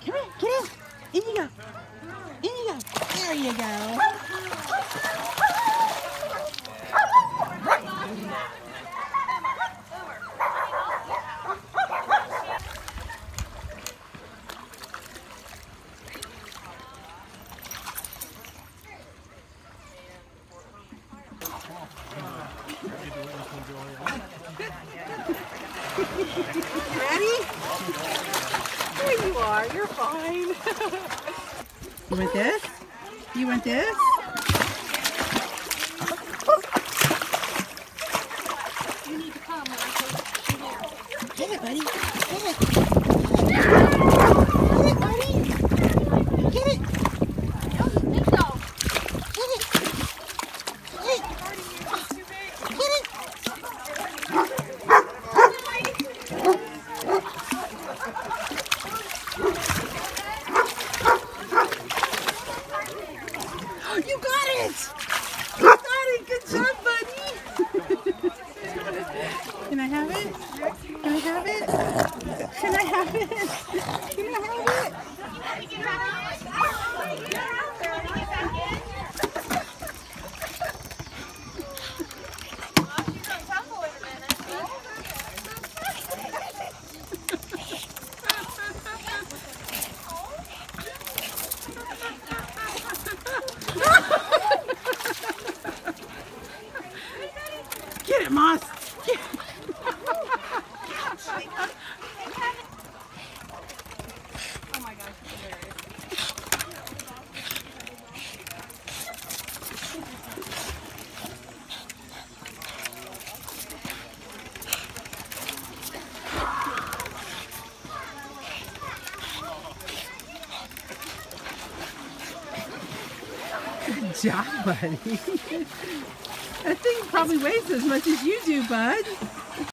Come here, get in. In you go. In you go. There you go. Ready? There you are. You're fine. You want this? You want this? You need to come when I say you're here. Get it, buddy. Get it. Get it, buddy. Get it. I don't think so. Get it. Get it. Get it. You got it! You got it! Good job, buddy! Can I have it? Can I have it? Can I have it? Can I have it? Get it, Moss! Get it. Oh my gosh, it's hilarious. Good job, buddy. That thing probably weighs as much as you do, bud.